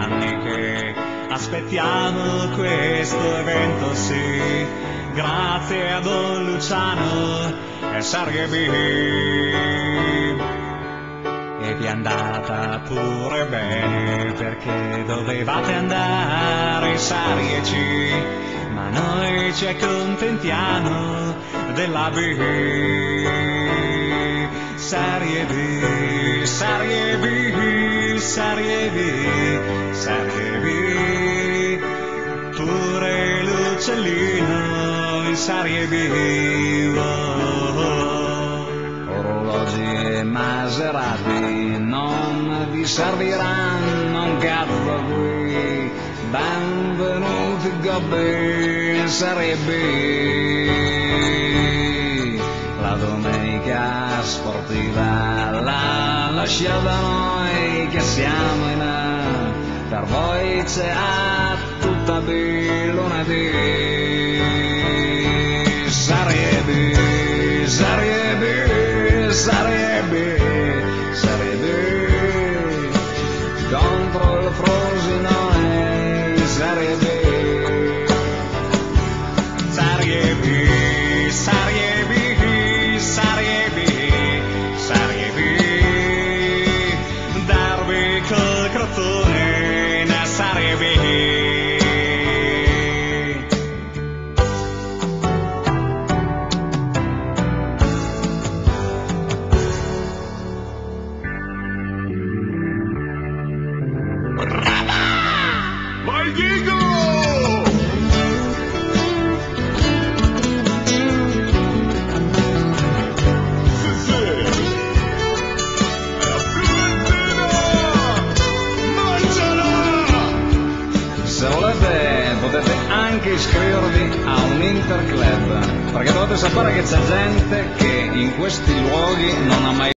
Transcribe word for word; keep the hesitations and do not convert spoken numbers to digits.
anni che aspettiamo questo evento, sì, grazie a Don Luciano e Serie B. E vi è andata pure bene perché dovevate andare in Serie C, ma noi ci accontentiamo della B. Serie B, Serie B, Serie B, Serie B, pure l'uccellino in Serie B. Oh, oh. Orologi e Maserati non vi serviranno un cazzo qui, benvenuti gobbi in Serie B. La domenica sportiva la lasciate da noi che siamo in A, per voi c'è A tutta B lunedì. Serie B, Serie B, Serie B, Serie B, contro il Frosinone, Serie B, Serie B, Serie B, Serie B, Serie B, derby col Crotone in Serie B. Vai Diego! Sì, sì! È la Fiorentina! Mangiala! Se volete potete anche iscrivervi a un Interclub, perché dovete sapere che c'è gente che in questi luoghi non ha mai